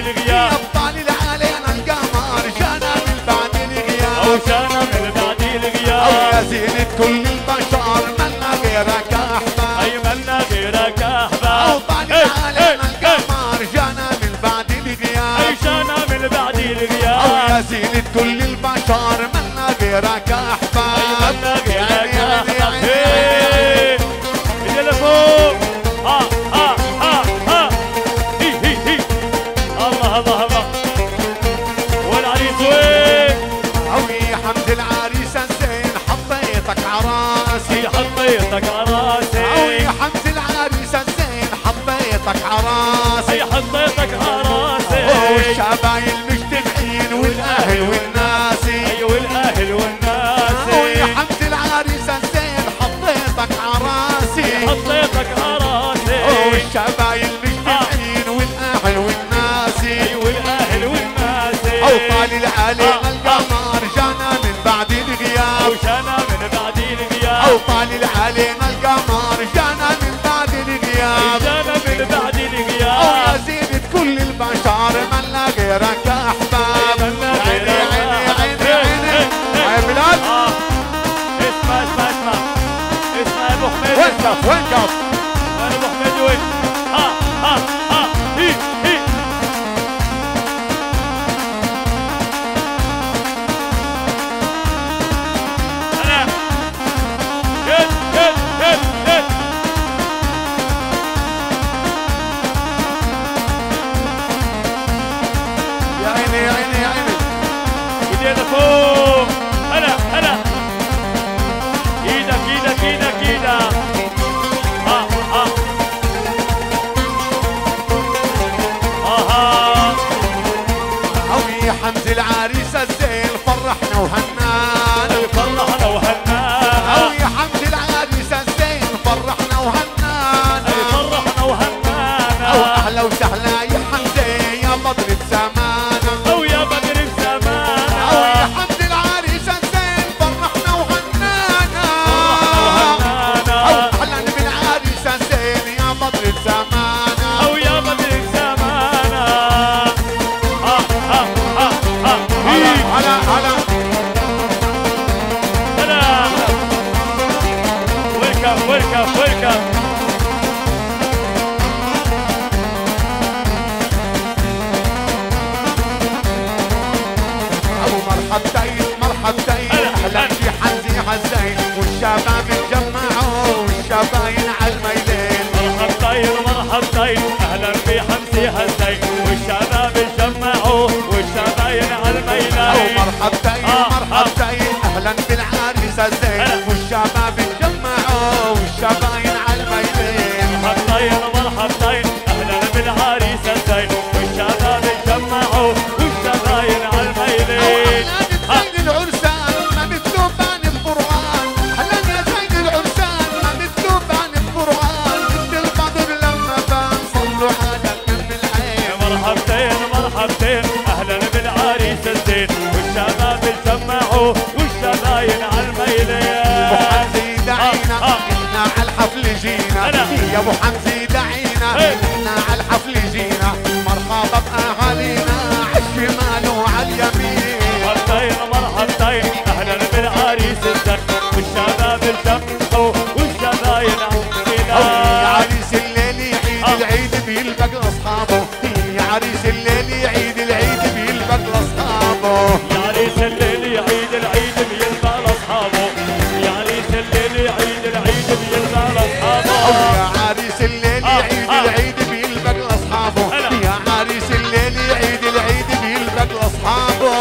الغياب. يا بطالي علينا القمر جانا من بعد الغياب. او جانا من بعد الغياب. او يا زينة كل البشر منا غيرك احباب. اي منا غيرك احباب. او طالي علينا القمر جانا من بعد الغياب. اي جانا من بعد الغياب. او يا زينة كل البشر منا غيرك احباب. اي منا غيرك احباب. ايدي لفوق. ها ها ها ها. هي هي هي. الله الله الله. والعريس وين؟ عوي حمد العريس الزين حطيتك عراسي. حطيتك عراسي. عوي حمد العريس الزين حطيتك عراسي. حطيتك عراسي. والشبايل مجتمعين والاهل والناسي. ايوه الاهل والناسي. عوي حمد العريس الزين حطيتك عراسي. حطيتك عراسي. والشبايل مجتمعين والاهل والناسي. ايوه الاهل والناسي. او طالي علينا القمر جانا من بعد الغياب. او جانا من بعد الغياب. او طالي علينا القمر جانا من بعد الغياب. جانا من بعد الغياب. او يا زينة كل البشر من لا غيرك احباب. عيني عيني عيني عيني يا بلاد. اسمع اسمع اسمع اسمع يا ابو حميد. وين كف وين كف؟ انا ابو حميد وين؟ ها ها ها. هي هي. انا هد هد هد هد. يا عيني يا عيني يا عيني. ايدينا فوق. هلا هلا. ايدك ايدك ايدك ايدك. ها ها. اها. عوي حمد العريس الزين فرحنا وهنانا. فرحنا وهنانا. عوي حمد العريس الزين فرحنا وهنانا. فرحنا وهنانا. او اهلا وسهلا يا حمزه يا بدر بزمانه. او يا بدر بزمانه. او يا حمد العريس الزين فرحنا وهنانا. او اهلا بالعريس الزين يا بدر بزمانه. او يا بدر بزمانه. ها ها ها ها. هلا هلا هلا. هلا. ويلكم ويلكم ويلكم. مرحبتين مرحبتين اهلا في حمزي حزين والشباب اتجمعوا والشباين على الميلين. مرحبتين مرحبتين اهلا في حمزي حزين والشباب اتجمعوا والشباين على الميلين. مرحبتين مرحبتين اهلا بالعريس الزين والشباب اتجمعوا والشباين على الميلين. مرحبتين مرحبتين اهلا بالعريس الزين والشباب اتجمعوا والشباين على الميلين. زين العرسان ما مكتوب عن القرآن. اهلا يا زين العرسان ما مكتوب عن القرآن. مثل البدر لما بان صلوا على من العين. مرحبتين مرحبتين اهلا بالعريس الزين والشباب اتجمعوا والشباين على الميلين. ابو حمزي دعينا احنا على الحفل جينا. يا ابو حمزي دعينا احنا على الحفل جينا. مرحبا باهالينا عالشمال وعلى اليمين. مرحبتين مرحبتين اهلا بالعريس الزين والشباب اتجمعوا والشباين على الميلين. يا عريس الليل يعيد العيد بيلبق لاصحابه. يا عريس الليل يعيد العيد بيلبق لاصحابه. يا عريس الليل يعيد العيد بيلبق لاصحابه. يا عريس الليل يعيد العيد بيلبق لاصحابه. يا عريس الليل يعيد العيد بيلبق لاصحابه. يا عريس الليل يعيد العيد بيلبق لاصحابه.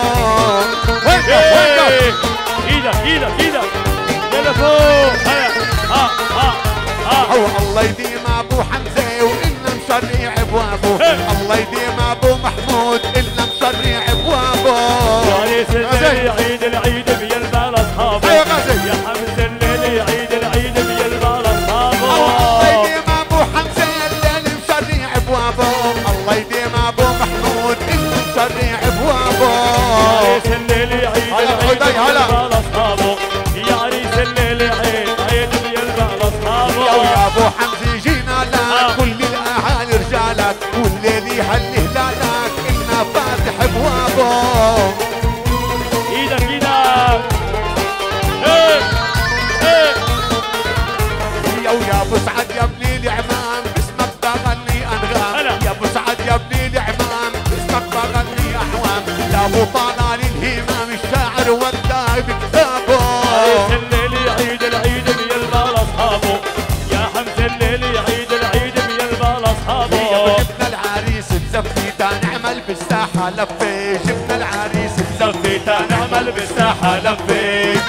ايدك ايدك ايدك يلا فوق. ها ها ها. الله يديم ابو حمزه وإلنا مشريع ابوابه. الله يديم ابو محمود إلنا مشريع ابوابه. يا عريس الليل يعيد العيد بيلبق لاصحابه. يا حمزه الليل يعيد العيد بيلبق لاصحابه. الله يديم ابو حمزه الليل مشريع ابوابه. الله يديم ابو محمود إلنا مشريع ابوابه. يا عريس الليل يعيد العيد بيلبق لاصحابه. يا عريس الليل يعيد العيد بيلبق لاصحابه. يا ابو حمزه جينا لك كل الاهالي رجالك والليل يهلي هلالك. ابو طلال الهمام الشاعر وداه بكتابه. عريس الليل يعيد العيد بيلبى لاصحابه، يا حمزه الليل يعيد العيد بيلبى لاصحابه. جبنا العريس بزفتة نعمل بالساحة لفة، جبنا العريس بزفتة نعمل بالساحة لفة.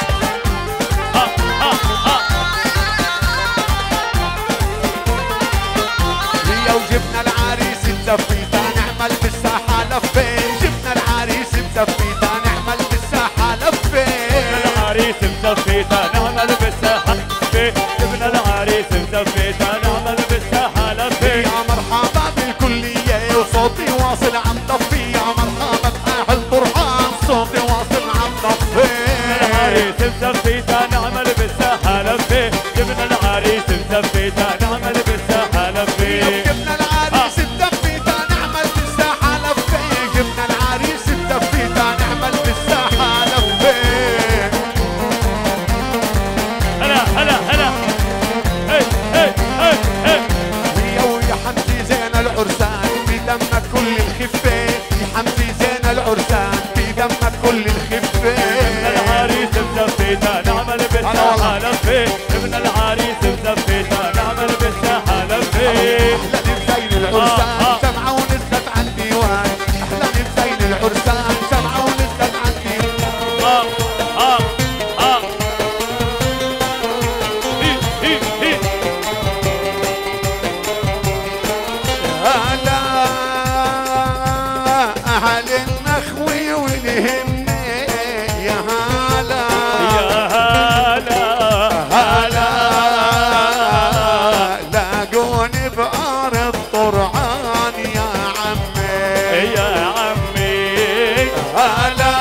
وجبنا العريس بزفتة نعمل بالساحة لفة، جبنا العريس بزفتة نعمل بالساحة لفة. جبنا العريس بزفتة نعمل بالساحة لفة، جبنا العريس بزفتة نعمل بالساحة لفة. يا مرحبا بالكلية وصوتي واصل عم ضفي، يا مرحبا بأهل طرحان صوتي واصل عم ضفي. جبنا العريس بزفتة نعمل بالساحة لفة، جبنا العريس بزفتة نعمل بالساحة لفة. جبنا العريس بزفتة نعمل بالساحة لفة، جبنا العريس بزفتة نعمل بالساحة لفة. هلا هلا هلا هي هي هي هي. ويا حمزي زين العرسان في دمك كل الخفة، يا حمزي زين العرسان في دمك كل الخفة. جبنا العريس بزفتة نعمل بالساحة لفة، جبنا العريس بزفتة نعمل بالساحة لفة. أحلى بزين العرسان شمعة ونزلت عن ديوان، أحلى بزين العرسان شمعة ونزلت عن ديوان. هي هي. هلا أهل النخوي والهمة يا هلا يا هلا هلا لاقوني بأرض طرعان يا عمي يا عمي. هلا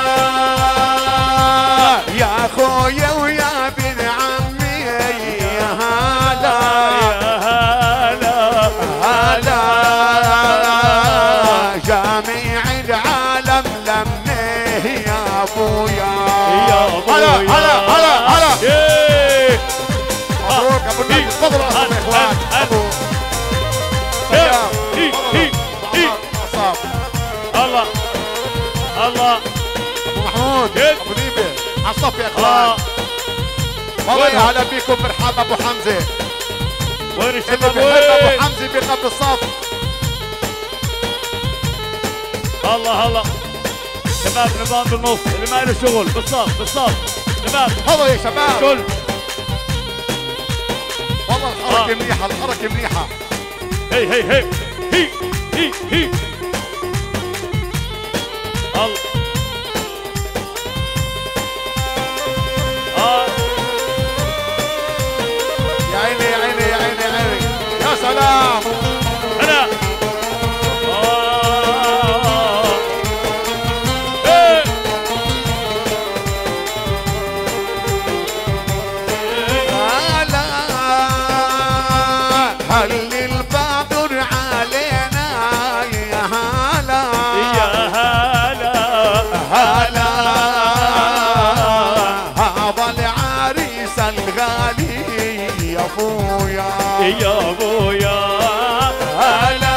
يا خويا ويا بن عمي يا هلا يا هلا هلا جميع العالم لمنيه يا ابويا يا ابويا. هلا هلا هلا هلا. إيه. مبروك ابو النبي تفضلوا يا اخوان. ابو هي هي هي. عصام الله الله. ابو محمود جد. ابو ديبه عصف يا اخوان. والله يا هلا بيكم مرحبا ابو حمزه. وين اللي الشباب بيحب وين؟ ابو حمزه بيقف بالصف. الله الله. شباب نظام بالنص، اللي ما له شغل بالصف بالصف. شباب تفضلوا يا شباب. كل والله الحركه منيحه الحركه منيحه. هي هي هي هي هي هي. الله. يا عيني يا عيني يا عيني يا عيني يا سلام. هلا. إيه. هلا هل البدر علينا يا هلا يا هلا هلا هذا العريس الغالي يا ابويا يا ابويا. هلا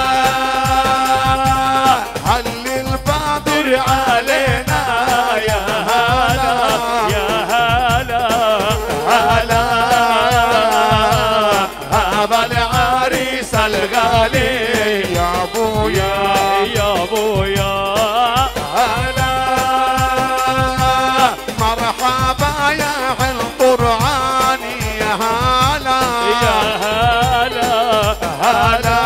هل البدر علينا يا هلا يا هلا هلا هذا العريس الغالي يا ابويا يا ابويا. هلا مرحبا يا حل طرعاني يا هلا يا هلا هلا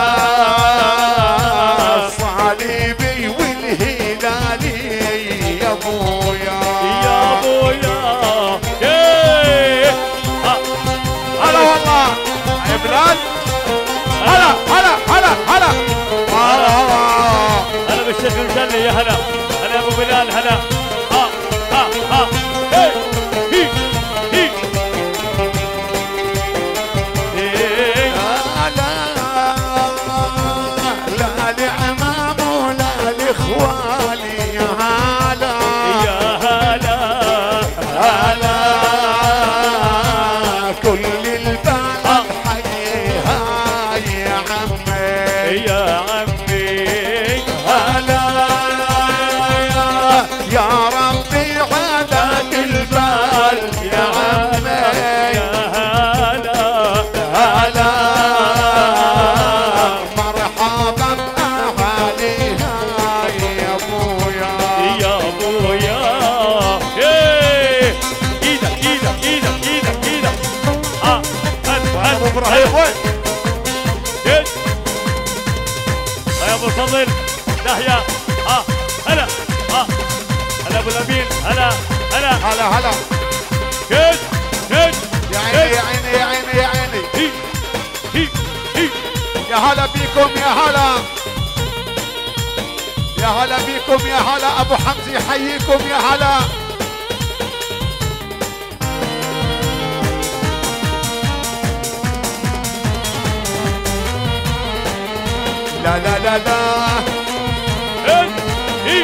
الصليبي والهلالي يا ابويا يا ابويا. إيه. هلا والله يا بلاد هلا هلا هلا هلا هلا بالشيخ المجلي يا هلا. هلا ابو بلال هلا. إيه. هي هي. إيه. لا لا لعمام ولا لاخوالي يا هلا يا هلا هلا كل البلد حيها يا عمي يا عمي. هلا ناحية هلا هلا ابو الامين هلا هلا هلا كد كد يا عيني يا عيني يا عيني يا عيني هي يا هلا بيكم يا هلا يا هلا بيكم يا هلا ابو حمزه يحييكم يا هلا لا لا لا لا هي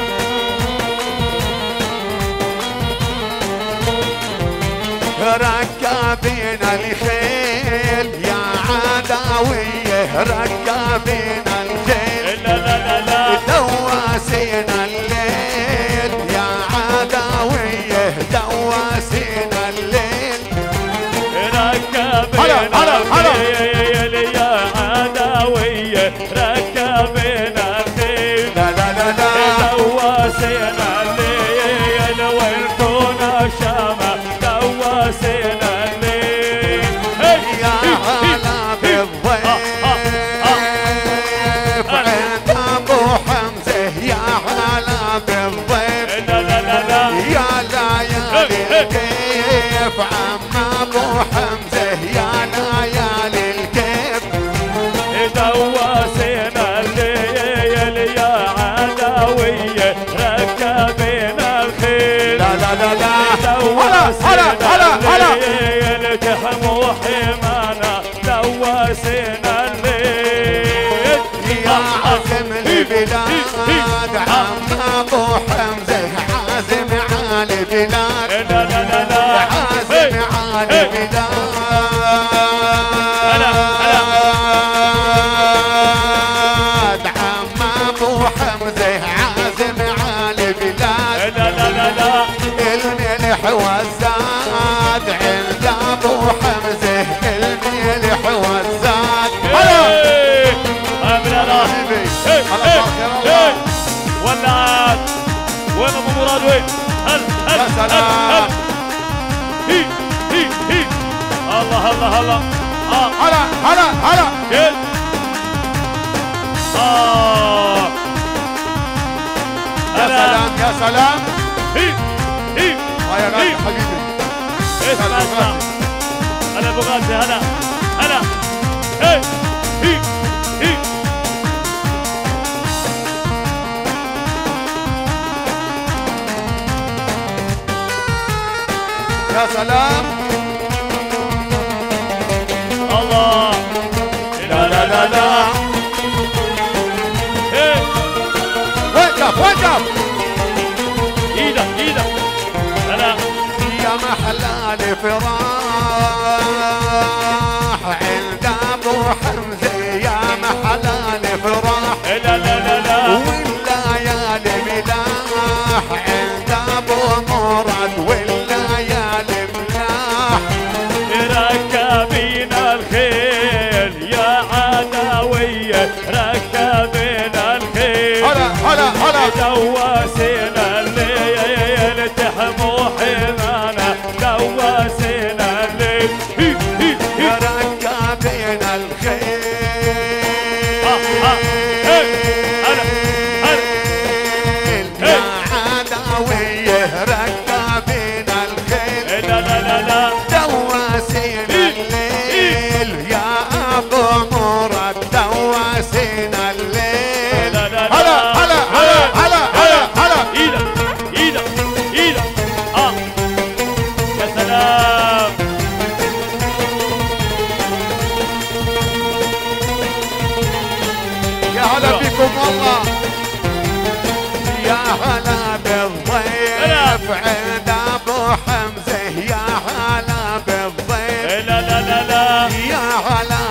ركبين الخيل يا عداوية ركبين الخيل لا لا لا لا دواسين الليل يا عداوية دواسين الليل ركبين الخيل يا عداوية ركبين الخيل لا لا لا لا دواسين الليل وانتونا شامة دواسين الليل يا هلا بالضيف عند ابو حمزه يا هلا بالضيف لا لا لا لا يا ليالي الكيف عم ابو حمزه يا ليالي الكيف دواسين الليل يا عداوية ركبين الخيل لا لا لا لا دواسين الليل تحموا حمانا دواسين الليل يا عازم البلاد عم ابو حمزه عازم على البلاد لا لا لا لا عازم على البلاد عم ابو حمزه عازم على البلاد لا لا لا لا الملح والزاد عند ابو حمزه الملح والزاد امن الله ولعت وين ابو مراد وين هل يا سلام هي الله الله الله هلا هلا هلا كده يا سلام يا سلام هي يا غالي حبيبي اسمع هلا ابو غازي هلا هلا هي يا سلام الله لا لا لا لا وقف وقف ايدك هلا يا محلال فراح عند ابو حمزه يا محلال فراح لا لا لا لا والليالي ملاح عند ابو مراد والليالي ملاح ركبين الخيل يا عداوية ركبين الخيل هلا دواسين الليل تحموا حمانا دواسين الليل يا ركابين الخيل يا عداوية ركابين الخيل لا لا لا لا دواسين الليل يا ابو مراد دواسين الليل هلا ايدك يا سلام يا هلا بكم والله يا هلا بالضيف عند ابو حمزه يا هلا بالضيف لا لا لا لا يا هلا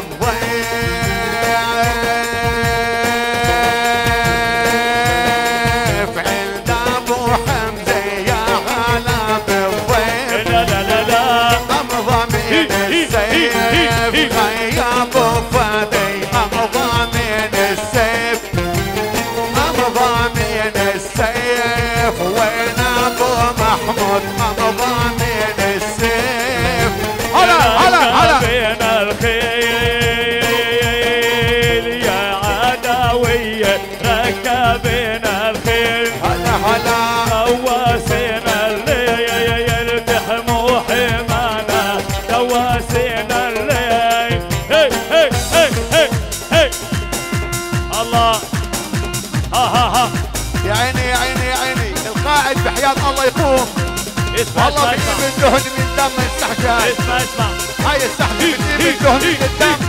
بالضيف عند ابو حمزه يا هلا بالضيف لا لا لا لا امضى من السيف غياب فادي امضى من السيف امضى من السيف وين ابو محمود امضى من السيف هلا بين الخيل يا عداوية بينا الخيل هلا هلا دواسينا الليل تحموا حمانا دواسينا الليل هي هي هي هي هي الله ها يا عيني يا عيني يا عيني القائد بحياة الله يقوم اسمع والله اسمع بيجيب اسمع الدهن من الدم السحجاج اسمع اسمع هاي السحجة بتجيب الدهن من الدم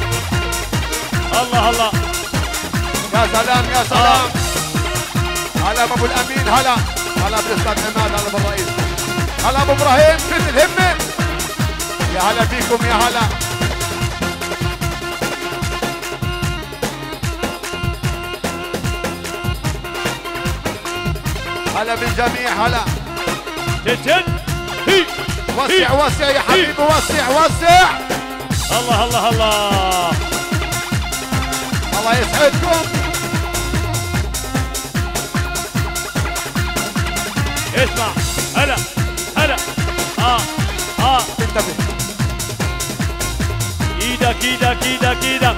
الله الله يا سلام يا سلام هلا ابو الامين هلا هلا بالاستاذ عماد هلا بالرئيس هلا ابو ابراهيم شد الهمه يا هلا فيكم يا هلا هلا بالجميع هلا جد هي وسع وسع يا حبيبي وسع وسع الله الله الله الله يسعدكم اسمع هلا هلا انتبه ايدك ايدك ايدك ايدك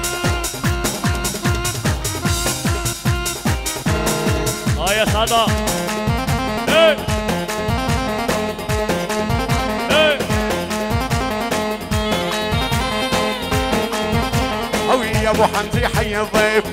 يا صدى ايه ايه هوي يا ابو حمزي حي الضيف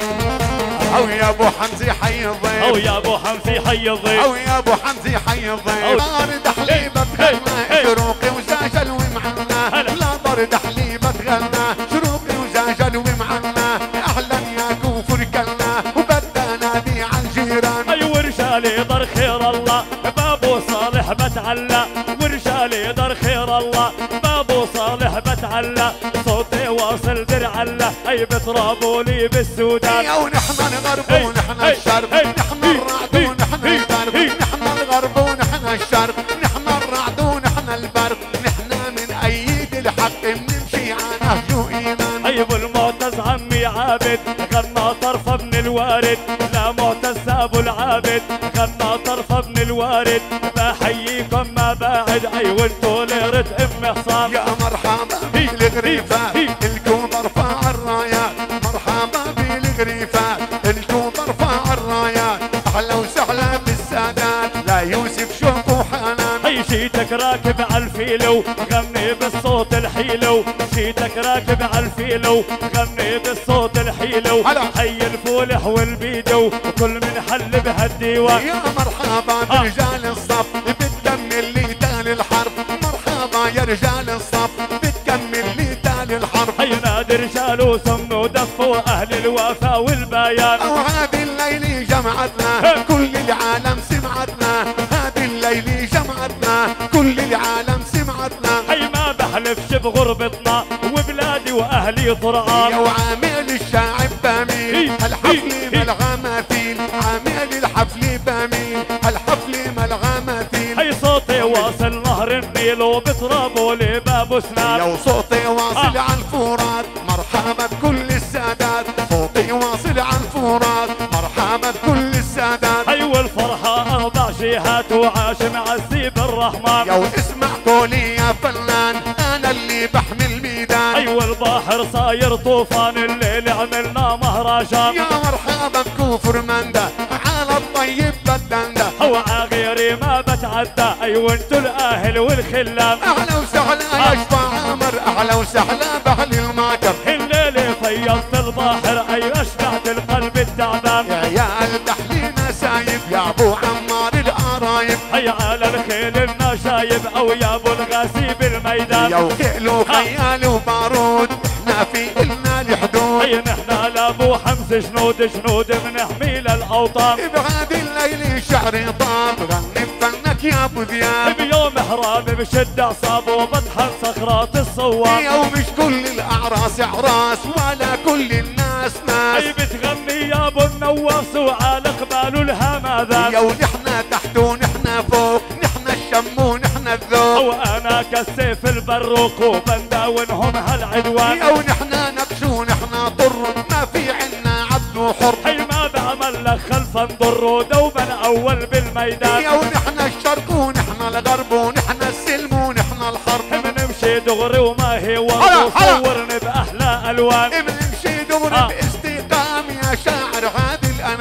هوي يا ابو حمزي حي الضيف او يا ابو حمزي حي الضيف هوي يا ابو حمزي حي الضيف لا برد حليبه تغنى شروقي وزاجل ومعنا لا برد حليبه تغنى شروقي وزاجل ومعنا اهلا يا كوفر كلنا وبدنا نادي على الجيران اي ورجالي دار خير الله بابو صالح بتعلى ورجالي دار خير الله بابو صالح بتعلى صوتي واصل درعلة اي بترابوا لي بالسودان يا ونحن الغرب ونحن الشرق نحن الرعد ونحن البرق نحن الغرب ونحن الشرق نحن الرعد ونحن البرق نحن من ايد الحق بنمشي على نهج وايمان اي ابو المعتز عمي عابد غنى طرف ابن الوارد لا معتز ابو العابد غنى طرف ابن الوارد بحييكم ما بعد اي وانتو ليرة ام حصان يا مرحبا بالغريفة الكون ارفع الرايات مرحبا بالغريفة الكون ارفع الرايات اهلا وسهلا بالسادات لا يوسف شوق وحنان اي شيتك راكب على الفيلو غني بالصوت الحيلو شيتك راكب على الفيلو غني بالصوت الحيلو حي الفولح والبيدو وكل من حل بهالديوان يا مرحبا برجال الصف بتكمل لي تالي الحرب مرحبا يا رجال الصف بتكمل لي تالي الحرب هي نادي رجال وسم ودف واهل الوفا والبيان او هذه الليلة جمعتنا كل العالم سمعتنا هذه الليلة جمعتنا كل العالم سمعتنا هي ما بحلفش بغربتنا وبلادي واهلي طرعان يا وعامل الشاعب بامين الحفل ملغى مثيل عامل الحفل بامين الحفل ملغى مثيل هي صوتي واصل نهر النيل وبترابه لباب سنان يا صوتي واصل على الفرات مرحبا بكل السادات صوتي واصل على الفرات مرحبا بكل السادات هي والفرحة 4 جهات وعاش مع السيب الرحمن يا اسمع قولي يا فنان انا اللي بحمل ميدان ايوه البحر صاير طوفان الليل عملنا مهرجان يا مرحبا بكفر مندا على الطيب بدندا هو عغيري ما بتعدى ايوه انتو الاهل والخلان اهلا وسهلا يا شفا عامر اهلا وسهلا باهل الماكر الليل فيضت البحر ايوه اشبعت القلب التعبان يا عيال تحلينا سايب يا ابو عمار القرايب هيا على الخيل النشايب او يا ابو الغاسي بالميدان يا وخيل وخيال وبارود احنا في النا الحدود هيا نحن لابو حمزه جنود بنحمي للاوطان بهذه الليله شعري طاب غني بفنك يا ابو ذياب بيوم حرام بشد اعصابه وبطحن صخرات الصوان يا ومش كل الاعراس اعراس ولا كل الناس ناس هي بتغني يا ابو النواس وعلى قباله الهمذان يا ونحن تحت ونحن فوق نحن الشم ونحن الذوق وانا كالسيف البروق وبنداونهم هالعدوان يا ونحن نبش ونحن طر ما في عنا عبد وحر هي ما بعمل لك خلفا نضر دوبا اول بالميدان يا ونحن الشرق ونحن الغرب ونحن السلم ونحن الحرب بنمشي دغري وما هي ورد وصورني باحلى الوان بنمشي دغري باستقام يا شاعر هذه الانغام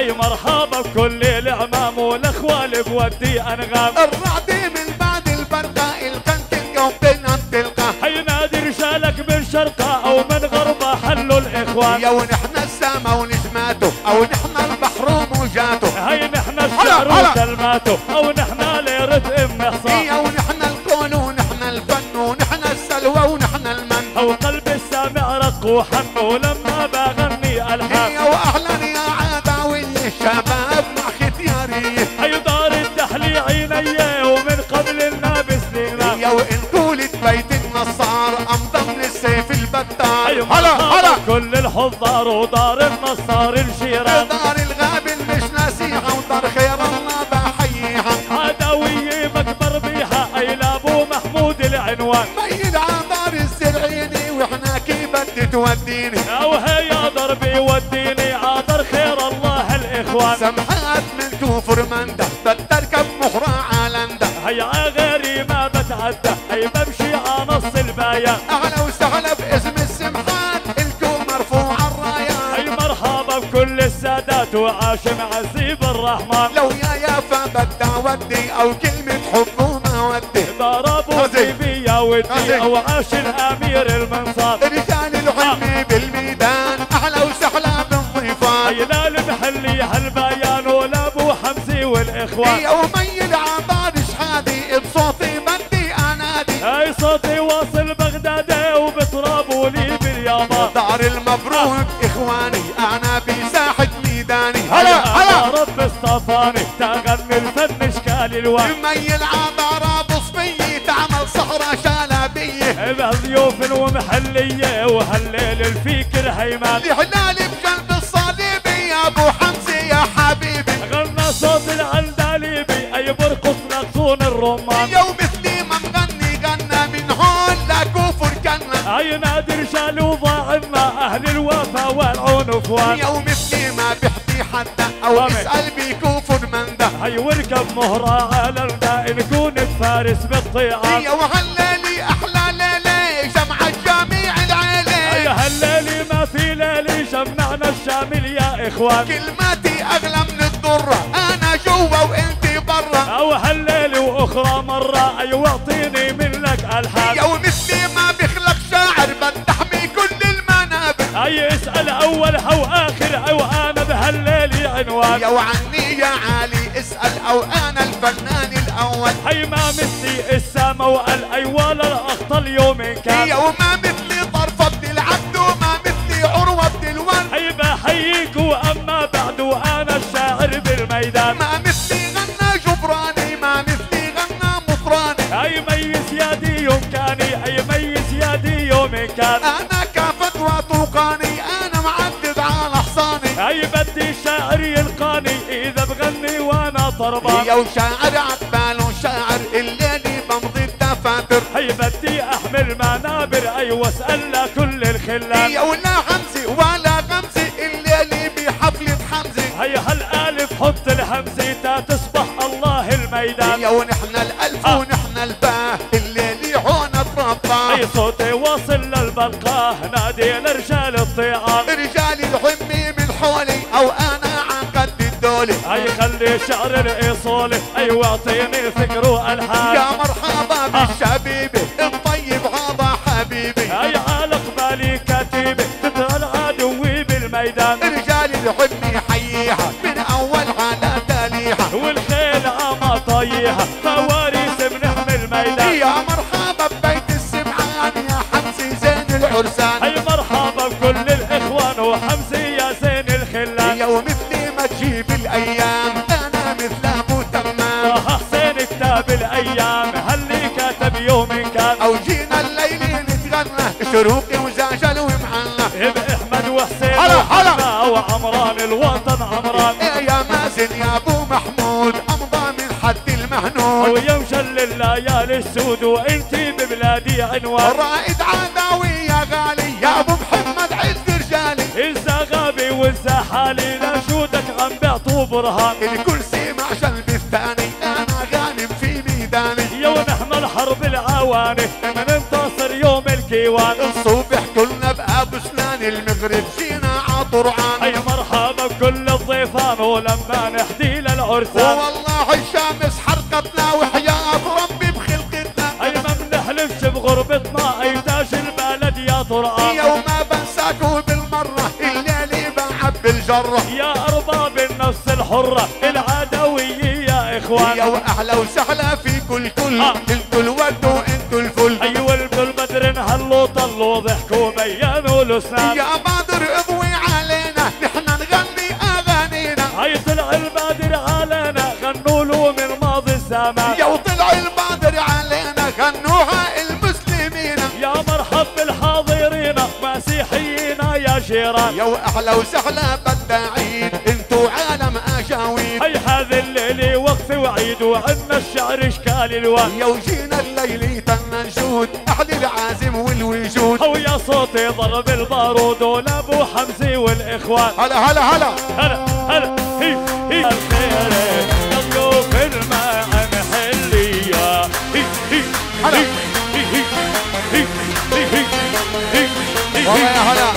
اي مرحبا بكل العمام والاخوال بودي انغام. الرعد من بعد البرقة القن تلقى وبينهم تلقى. هي نادي رجالك من شرقة او من غربة حلوا الاخوان. يا ونحن السما ونجماته او نحن البحر وموجاته. هي نحن الشعر وكلماته او نحن ليرة ام حصان. يا ونحن الكون ونحن الفن ونحن السلوى ونحن المن. او قلب السامع رق وحن ولما بغني الحان. يا واهلا يا عداوي الشباب مع ختياري. هي دار التحلي عيني ومن قبل النابس لنا. يا وان قولت بيت النصار انضم للسيف البتار. هي هلا كل الحضار ودار النصار الجيران. دار الغابن مش ناسيها ودار خير الله بحييها. عداوية مكبر بيها اي لابو محمود العنوان. ميل عدار الزرعيني واحنا كيف بدي توديني. او هيا ضربي وديني عاطر خير الله الاخوان. سمحات من كفر منده بتركب مخرى علنده. هيا غيري ما بتعدى هي بمشي على نص الباية. اهلا وسهلا باسم السمحات الكون مرفوع الرايات. هي مرحبا بكل السادات وعاشم عزيب الرحمن. لو يا فبدي اودي او كلمة حب وما ودي. ضربوا سيفي يا ودي او عاش الامير المنصار. رجال الحلم بالميدان اهلا وسهلا بالضيفان. هي لا المحلي هالبيان ولا ابو حمزي والاخوان. يومي العبار شحادي بصوتي بدي انادي. هاي صوتي واصل بغدادي وبترابوا لي باليابان. دار المبروك اخواني انا بساحة ميداني. هلا رب اصطفاني تغني الفن اشكال الوان. يمي العبارة بصبية تعمل صحرا شالابية. بهالضيوف ومحلية وهالليل الفكر هيمان. لحلالي بقلب الصليبي يا ابو حمزة يا حبيبي. غنى صوت العندليبي اي برقص نقصون الرمان. يوم مثلي ما مغني غنى من هون لكفر كنا. اي نادي رجال وضاعنا اهل الوفا والعنفوان. يوم مثلي ما بحكي حدا او اسأل بكفر من ده. هي واركب مهرة على الداء نكون بفارس بالطيعان. يا وهالليلي احلى ليلي جمع الجميع العيلة. يا هالليلي ما في ليلي جمعنا الشامل يا اخوان. كلماتي اغلى من الضرة انا جوا وانتي برا. او هالليلي واخرى مرة اي واعطيني منك الحان. يا ومثلي ما بيخلق شاعر بتحمي كل المنابر. اي اسأل اولها واخر او انا بهالليلي عنوان. يا وعني يا عالي اسأل او انا الفنان الاول. هي ما مثلي السما والايوال الاخطى اليوم كان. يا وما مثلي طرفة بن العبد وما مثلي عروة بن الورد. هي بحييك واما بعد وانا الشاعر بالميدان. ما مثلي غنى جبراني ما مثلي غنى مطراني. هي ميز يادي يوم كاني هي ميز يادي يوم كان. انا كافت وطوقاني انا معدد على حصاني. هي بدي الشاعر يلقاني اذا بغني وانا طربان. يا وشاعر عقبال وشاعر الليلي بمضي الدفاتر. هي بدي احمل منابر اي واسال لكل الخلان. يا ولا حمزه ولا غمزه الليلي بحفلة حمزه. هي هالالف حط الهمزه تا تصبح الله الميدان. يا ونحن الالف ونحن الباء الليلي هون اتربى. هي صوتي واصل للبلقاه نادي لرجال الطيعان. رجال الحمي من حولي او انا عن قد الدولي. هي خلي شعر الاصولي اي واعطيني فكر والحان. يا مرحبا بالشبيبي الطيب هذا حبيبي. هي على قبالي كتيبي تدرى العدوي بالميدان. رجال الحمي حييها من اول على تاليها. والخيل عما طايها فواريس بنحمل ميدان. يا مرحبا ببيت السمعان يا حمزي زين العرسان. هي مرحبا بكل الاخوان وحمزي يا زين الخلان. يا ومثلي ما تجيب الايام انا مثل ابو تمام. طه حسين كتاب الايام هاللي كتب يوم كان. او جينا الليل نتغنى شروقي وزاجل ومحنى. باحمد وحسين هلا وعمران الوطن عمران. يا مازن يا ابو محمود امضى من حد المهنود. ويا مجل الليالي السود وانتي ببلادي عنوان. رائد عداوي يا غالي يا ابو محمد عز رجالي. إذا غابي وإذا حالي لجودك عم بيعطوا برهان. الكرسي مع شلبي الثاني انا غانم في ميداني. يا ونحن الحرب العواني من انتصر يوم الكيوان. الصبح كلنا بابو سنان المغرب جينا عطرعان. هي مرحبا بكل الضيفان ولما نحدي للعرسان والله الشمس حرقتنا وحياة ربي بخلقتنا اي ما بنحلفش بغربتنا اي تاج البلد يا طرقان يوم بنساكوا بالمرة الليل بعب بالجرة يا ارباب النفس الحرة العدوية يا اخوان يا واحلى وسهلا فيكوا الكل انتوا الود وانتوا الكل ايوه الكل بدر انهلوا طلوا ضحكوا بينوا الاسنان يا بدر اضوي علينا نحن نغني اغانينا هاي طلع البادر علينا غنوا له من ماضي الزمان يا وطلع البدر علينا غنوها المسلمين يا مرحب بالحاضرين مسيحيين يا جيران يا واحلى وسهلا بالداعين انتوا عالم اجاويد هي هذه الليلة وقف وعيد وعنا الشعر اشكال الوان يا وجينا الليل تم نشود احلى العازم والوجود او يا صوتي ضرب البارود ولابو حمزي والاخوان هلا هلا هلا هلا هلا هي الخير نضيوف الماء محلية هلا والله يا هلا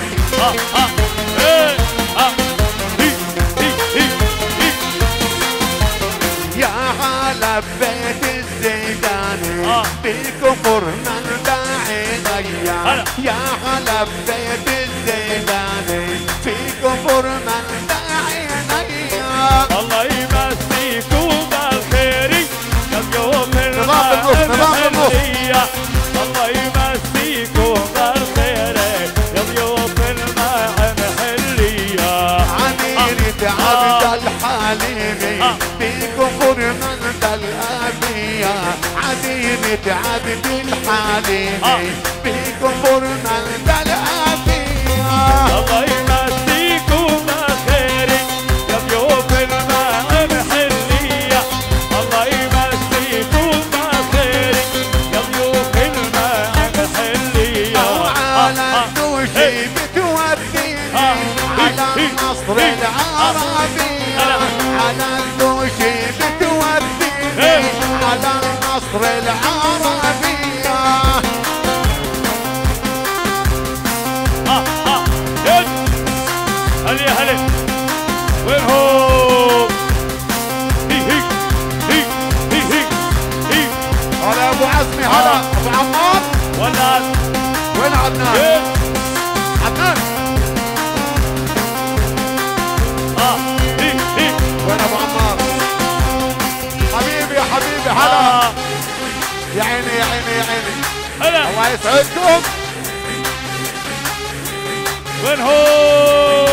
يا هلا ببيت الزيداني بيكم من داعي ضيع يا هلا ببيت الزيداني فيكم من داعي ضيع الله يمسيكم بالخير يا ضيوف نظام النص الله يمسيكم بالخير يا ضيوف الماء محلية عميرة عبد الحليمي بكفر من الأبية عميرة عبد الحليمي بكفر من الأبية الله يمسيكم بالخير يا ضيوف الماء محلية الله يمسيكم بالخير يا ضيوف الماء محلية وعلى الدوشي بتوديني على مصر العربية على الدوشي بتوديني على مصر العربية هلي هلي وين هو هلا ابو عزمي هلا ابو عمار ولا وين عدنان؟ عدنان وين ابو عمار؟ حبيبي يا حبيبي هلا يا عيني يا عيني يا عيني هلا الله يسعدكم وين هو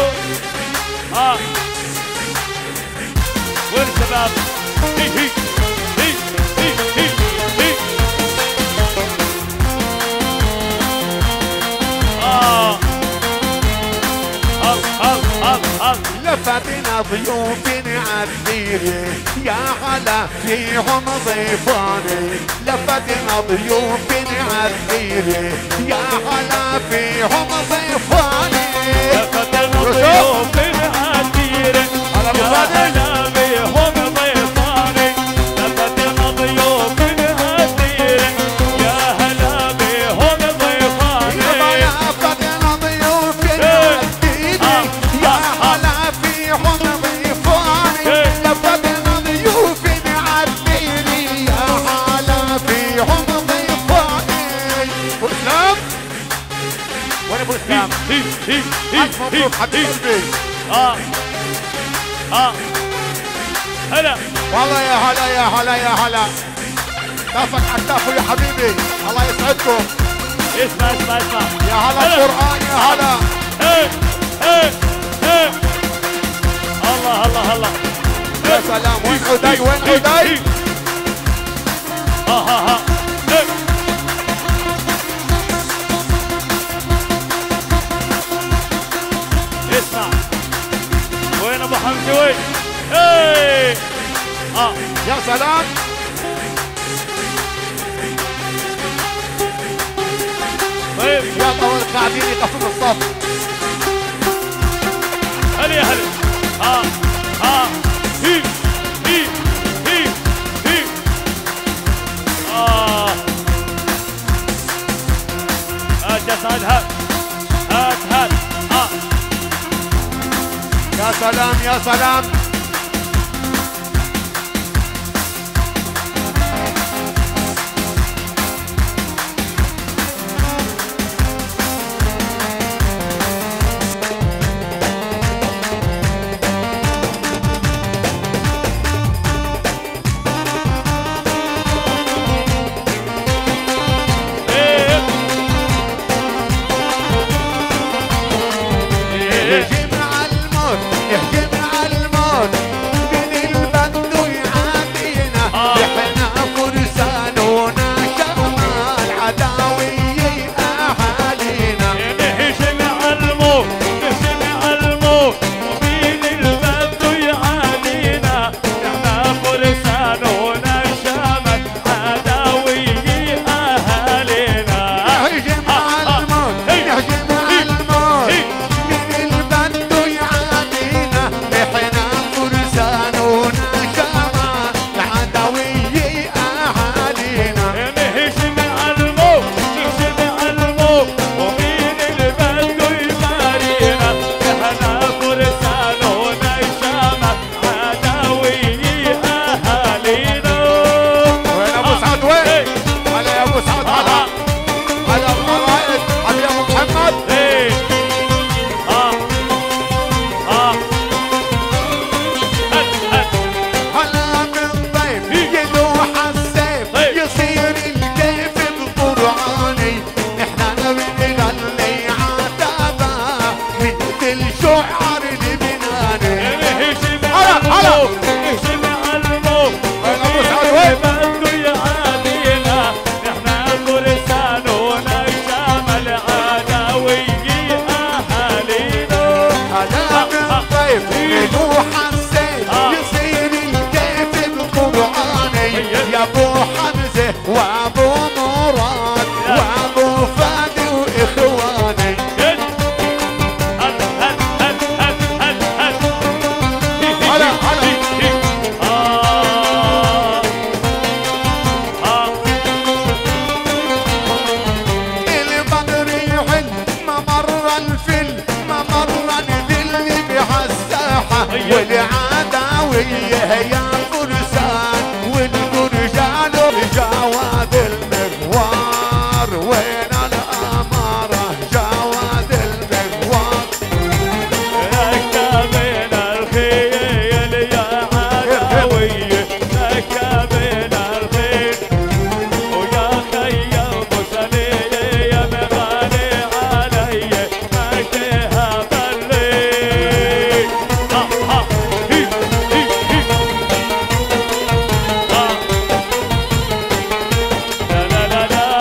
وين الشباب لفتنا ضيوف عالديري يا هلا فيهم ضيفاني لفتنا ضيوف عالديري يا هلا فيهم ضيفاني لفتنا ضيوف عالديري يا هلا فيهم ضيفاني لفتنا ضيوف عالديري يا هلا فيهم ضيفاني لفتنا ضيوف عالديري يا هلا فيهم ضيفاني لفتنا ضيوف عالديري يا هلا فيهم ضيفاني ابو اسلام وين ابو اسلام؟ الف مبروك حبيب قلبي هلا والله يا هلا يا هلا يا هلا كافك على كافه يا حبيبي الله يسعدكم اسمع اسمع اسمع يا هلا القرآن يا هلا ايه ايه ايه الله الله الله يا سلام وين عدي وين عدي ها ايه اسمع وين ابو حمزه وين ايه يا سلام طيب يا طول قاعدين يقفون الصف هلا يا هلا هي هي هي هي جسد هات هات هات يا سلام يا سلام البدر يحن ممرا ممرا ذل بهالساحة والعداوية هي فرسان والرجال جواد المغوار وين الأمارة جواد المغوار ركبين الخيل يا عدوية ركبين الخيل ويا خيم سليل يا مغالي علي مشيها بالليل هي لا لا لا لا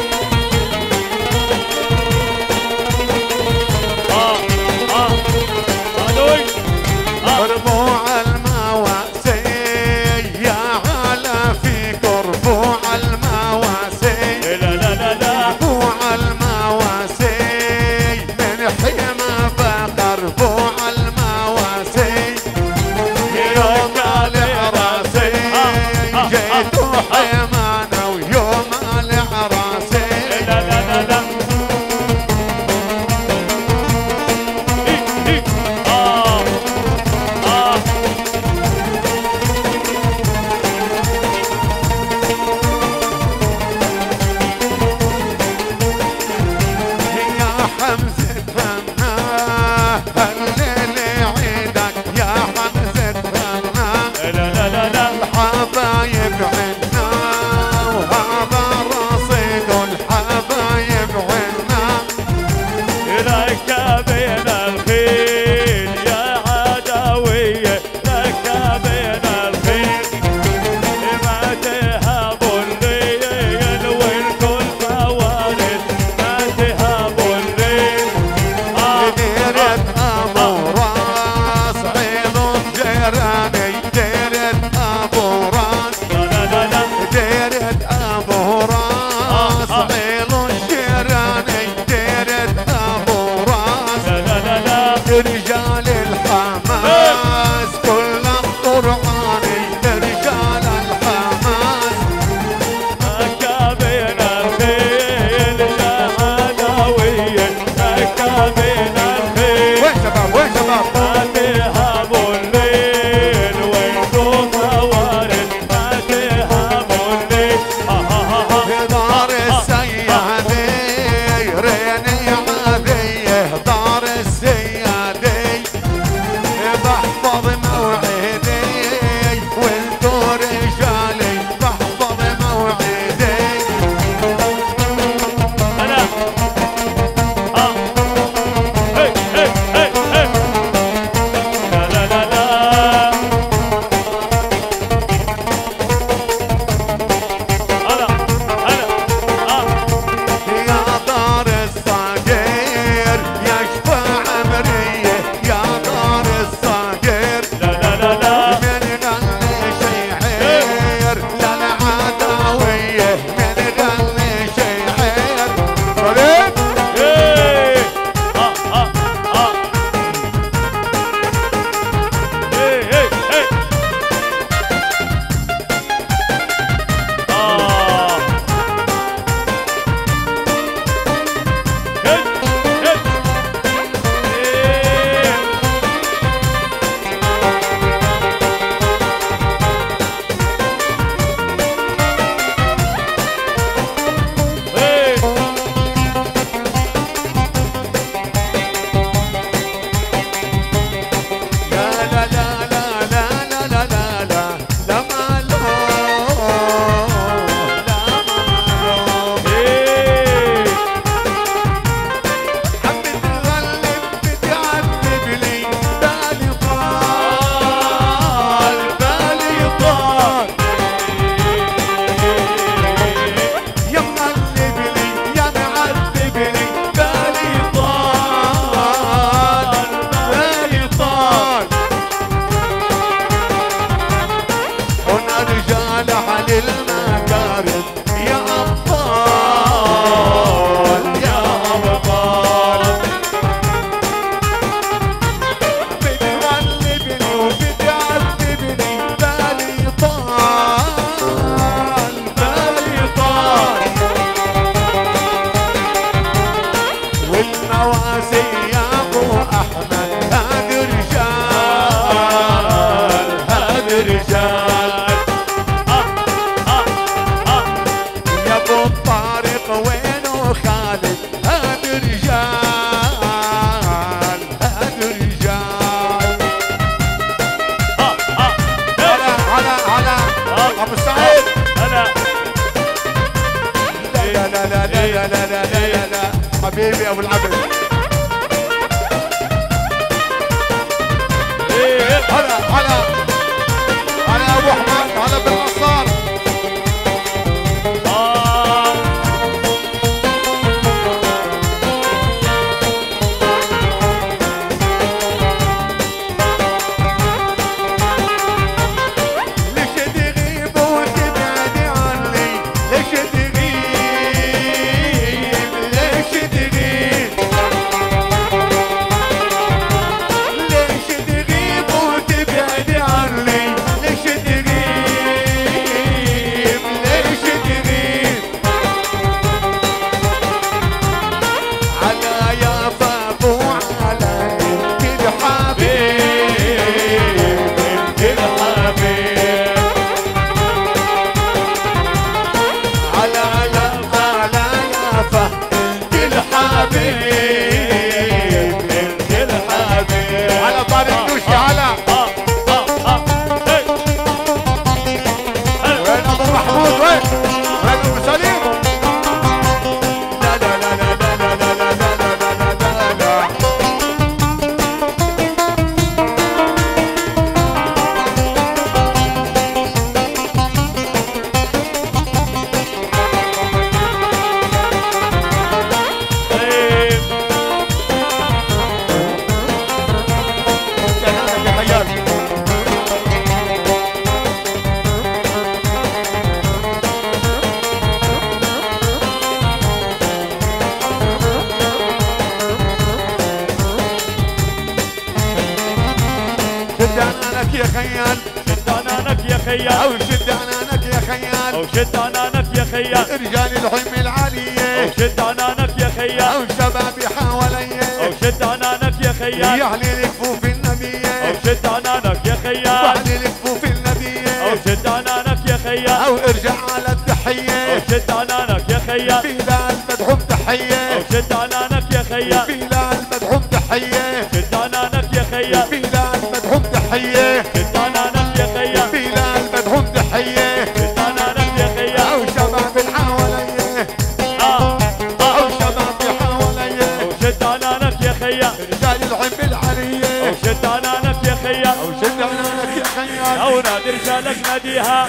عدوي ربوع المواسي يا هلا فيك ربوع المواسي لا لا لا لا ربوع المواسي من حيما بقر ربوع المواسي يوم العراسي جيت حيمانة ويوم العراسي لا لا لا لا يا حمزة هنا هالليل عيدك يا حمزة هنا لا لا لا لا الحبايب عنا وهذا رصيد الحبايب عنا ركبين الخيل يا عدوية ركبين الخيل ما تهابوا الليل والكل فوارد ما تهابوا الليل ديرة أبو راس عيد الجيراني ديرة أبو راس لا لا لا لا ديرة أبو راس عيد الجيراني ديرة أبو راس لا لا لا رجال الحماس كل القرآن لا لا لا لا لا لا لا حبيبي ابو العبد. هلا هلا هلا ابو احمد، هلا بالنصار. أو شد عنانك يا خيال، أو شد عنانك يا خيال، رجال الحلم العالية، أو شد عنانك يا خيال، أو شبابي حوالي، أو شد عنانك يا خيال، يا أهل الكفوف النبية، أو شد عنانك يا خيال، وأهل الكفوف النبية، أو شد عنانك يا خيال، أو ارجع على التحية، أو شد عنانك يا خيال، بلال مدحوم تحية، أو شد عنانك يا خيال، بلال مدحوم تحية، شد عنانك يا خيال، بلال مدحوم تحية، شد عنانك يا خيال، بلال مدحوم تحية، شد عنانك يا خيال، أو شباب الحوالية، أو شباب الحوالية، أو شد عنانك يا خيال، رجال الحب العالية، أو شد عنانك يا خيال، أو شد عنانك يا خيال، أو نادي رجالك ناديها.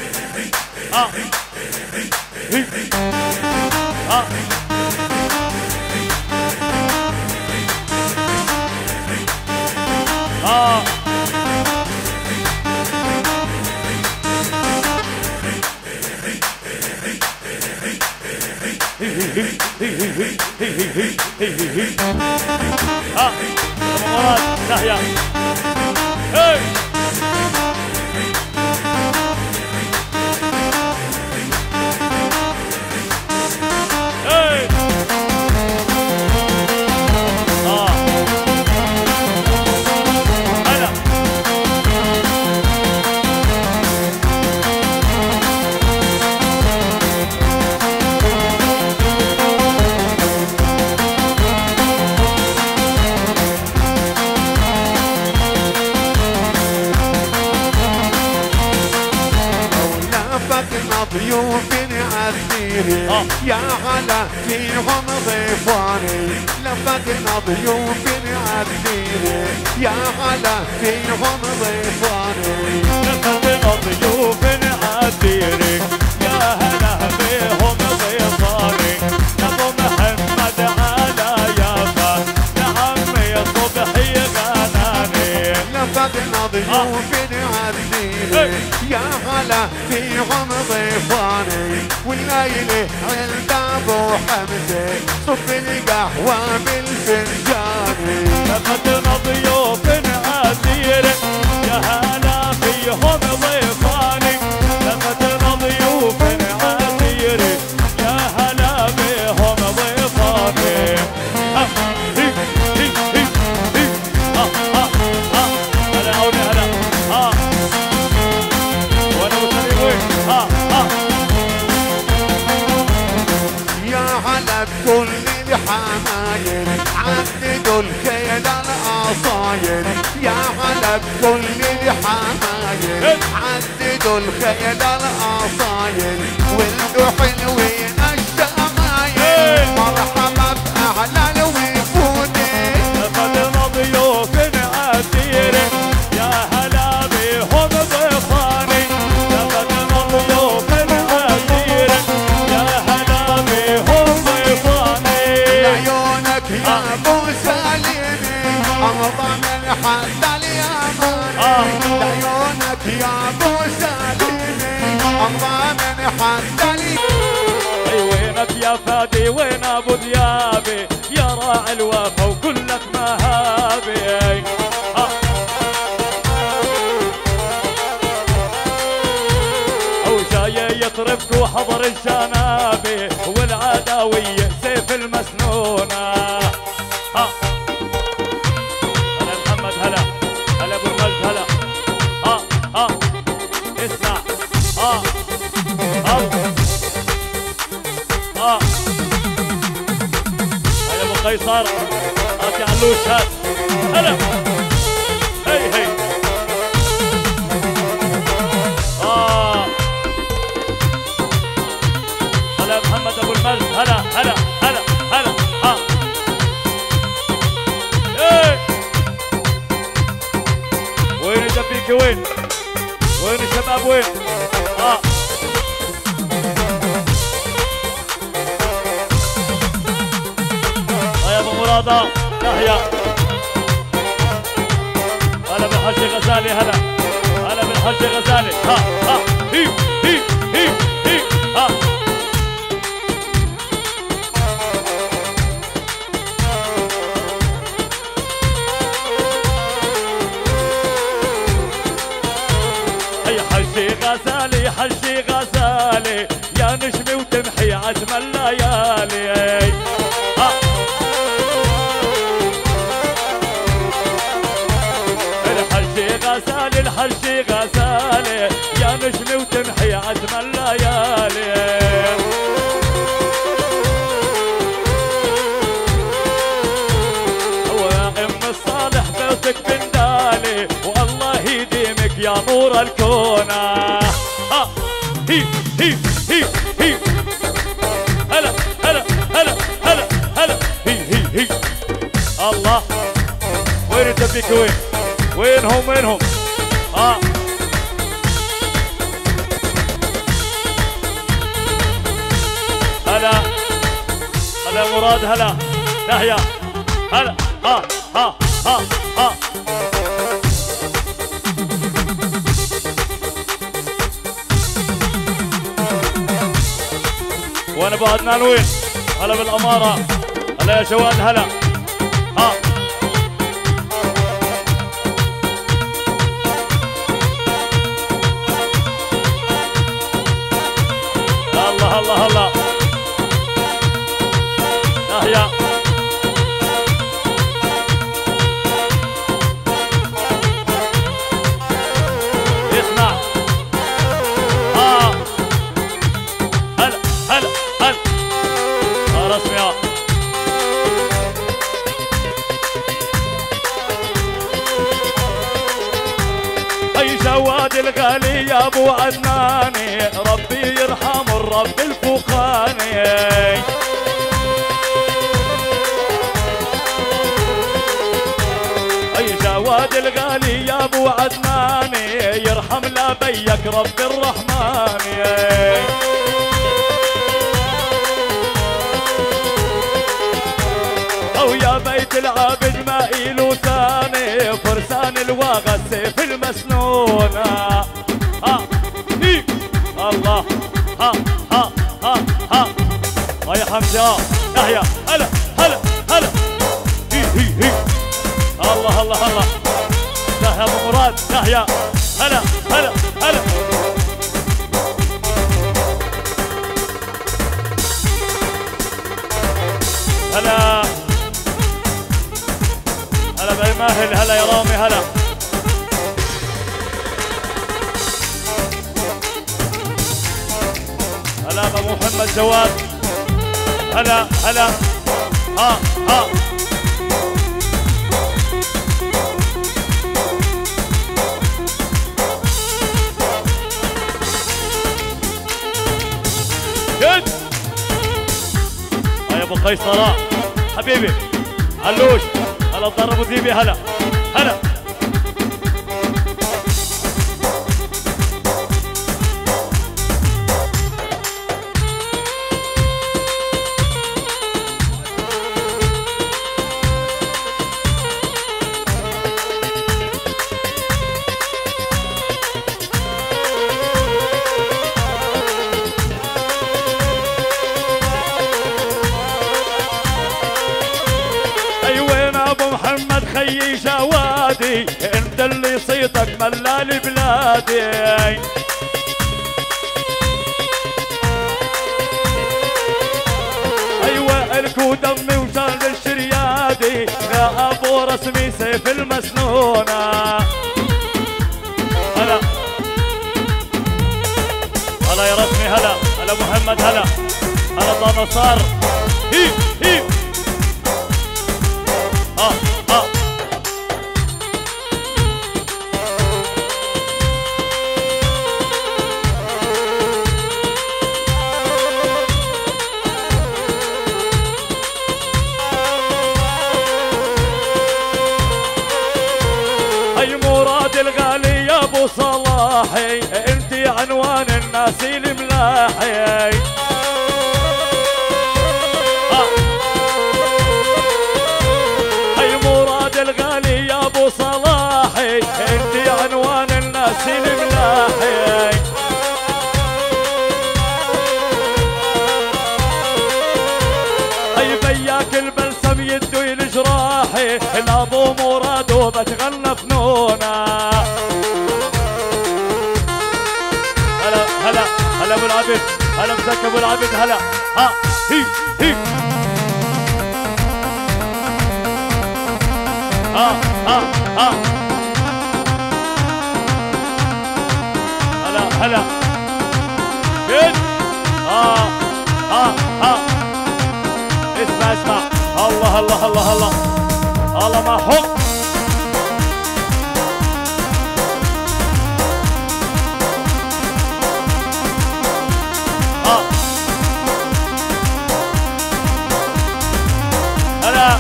مراد ناحية. هي هي هلا ضيوف عزيري يا هلا فيهم ضيفاني، لفتنا ضيوف عزيري يا هلا فيهم ضيفاني، لفتنا ضيوف عزيري يا هلا فيهم ضيفاني، نبو محمد على يافا لعمي صبحي غناني، لفتنا ضيوف عزيري يا هلا فيهم ضيفاني، والليلة عند ابو حمزة صب القهوة بالفنجاني، لفتنا ضيوف عزيري يا هلا فيهم ضيفاني، لفتنا ضيوف عزيري يا هلا فيهم ضيفاني. هلا عوني هلا وانا وسليم وين يا هلا بكل الحمايل عددوا الكيل الأصايل، يا هلا بكل الحمايل عددوا الكيل الأصايل، وانتو حلوين الشمايل. حندلي. اي وينك يا فادي وين ابو ذيابي يا راعي الوفا وكلك مهابي. او جاي يطربك وحضر الشنابي والعداوية سيف المسنونة. هلا محمد هلا هلا ابو المجد هلا. اسمع هيا ابو قيصر هات يا علوش هات. هلا هي هلا محمد ابو المجد هلا هلا هلا هلا. وين دبيك وين الشباب وين؟ يا ابو مراد يحيى هلا بالحج غزالي هلا هلا بالحج غزالي. هي حجي غزالي حجي غزالي يا نجمي وتمحي عجمل الليالي. الحجي غزالي الحجي غزالي يا نجمي وتمحي عجمل الليالي. وام الصالح بيتك بندالي والله يديمك يا نور الكون. هي هلا هلا هلا هلا هلا هي الله. وين الدبيك وينهم هلا هلا مراد هلا يحيى هلا. وانا ابو عدنان وين؟ هلا بالاماره هلا يا شواد هلا. الله الله الله يحيى اسمع. هلا هلا هلا رسمي. اي جواد الغالي يا ابو عدناني ربي يرحم الرب الفوقاني. اي جواد الغالي يا ابو عدناني يرحم لبيك رب الرحمن. او يا بيت العابد ما إله ثاني فرسان الواغى السيف المسنون. الله يا حمزه يحيى هلا هلا هلا. هي الله الله الله يحيى ابو مراد يحيى هلا هلا هلا. هلا هلا باي ماهل هلا يا رامي هلا. هلا ابو محمد جواد هلا هلا. جد يا ابو قيصر حبيبي علوش هلا تضربوا ذيبي هلا هلا. زي جوادي انت اللي صيتك ملال بلادي. ايوه الكو دمي وجان الشريادي يا ابو رسمي سيف المسنونه. هلا هلا يا رسمي، هلا هلا محمد، هلا هلا طه نصار. هي هي هي مراد الغالي يا ابو صلاحي انتي عنوان الناس الملاحي. هي مراد الغالي يا ابو صلاحي انتي عنوان الناس الملاحي. هي بياك البلسم يدوي الجراحي الابو مراد وبتغنى فنونه. هلا هلا هلا ابو العبد، هلا بزكي ابو العبد، هلا هي هي هلا هلا جد اسمع اسمع، الله الله الله الله الله ما حب. هلا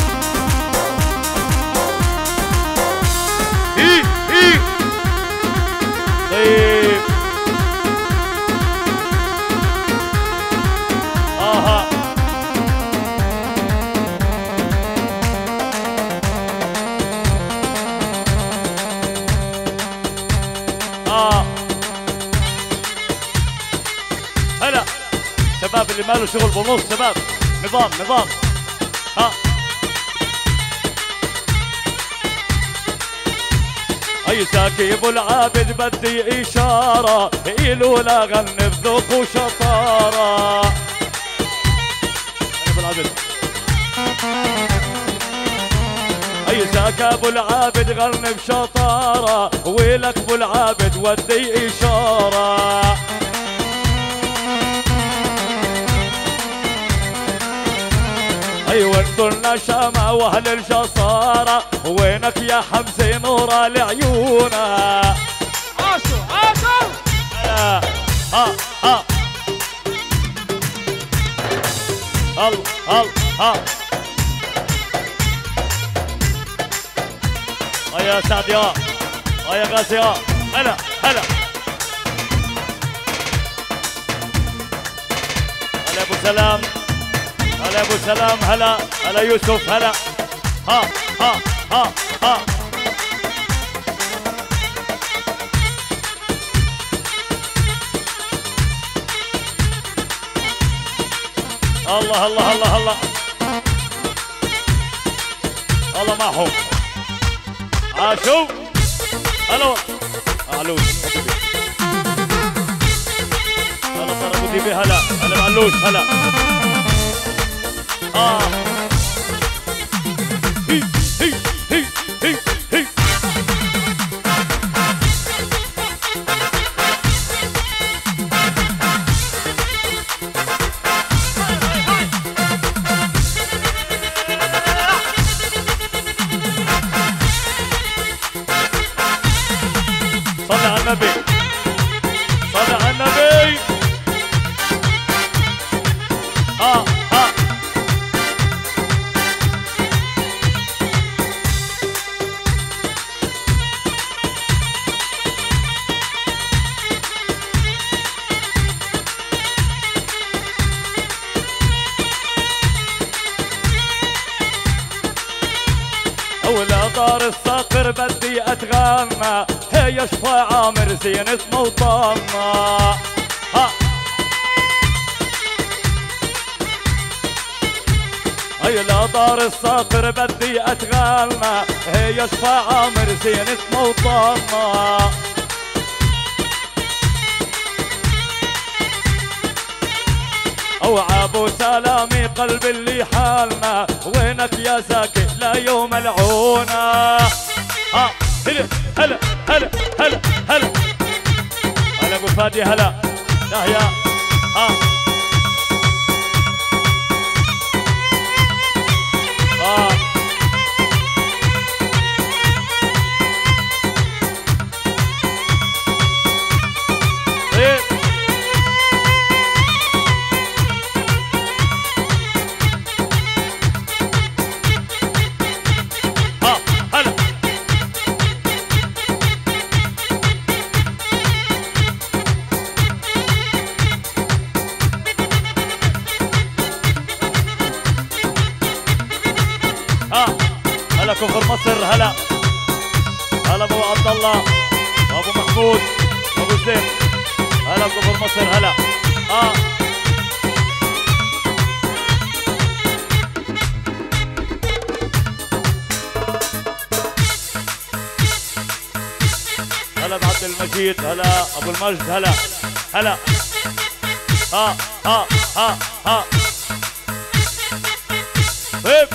هي هي طيب هلا شباب اللي ماله شغل بنص، شباب نظام نظام. اي زكي ابو العابد بدي اشاره إلو لا غني بذوق وشطاره. ابو العابد اي زكي ابو العابد غني بشطاره ويلك ابو العابد ودي اشاره. ايوه انتو النشامة واهل الجسارة وينك يا حمزة نور لعيونا. عاشو عاشو هلا يا سعد يا غازي يا هلا هلا هلا ابو سلام، هلا ابو سلام، هلا هلا يوسف، هلا ها الله الله الله الله الله معهم. عاشو هلا علوش هلا صار ابو ديبي، هلا هلا معلوش، هلا هي هي هي هي هي صلي على النبي، صلي على النبي. ولا دار الصقر بدي اتغنى، هي شفا عامر زينة موطننا. هي لا دار الساطر بدي اتغنى، هي شفاعة عامر زينة موطننا. اوعى ابو سلامي قلب اللي حالنا، وينك يا زكي لا يوم ملعونة. هلا هلا هلا هلا هلا هلا ابو فادي هلا داهية. هلا كفر مصر هلا هلا ابو عبد الله ابو محمود ابو زين هلا كفر مصر هلا. هلا بعبد المجيد هلا ابو المجد هلا هلا. ها ها ها ها طيب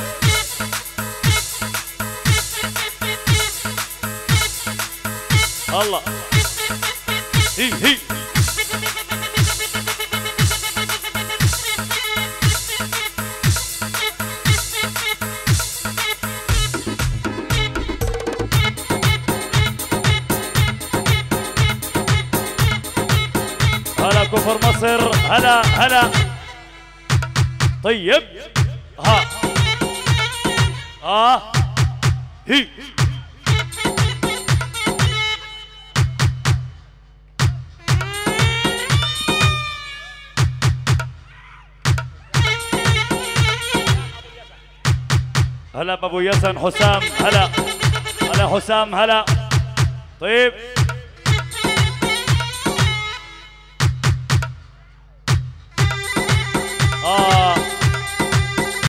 الله هي هلا كفر مصر هلا هلا. طيب هي هلا بابو يسن حسام هلا هلا حسام هلا. طيب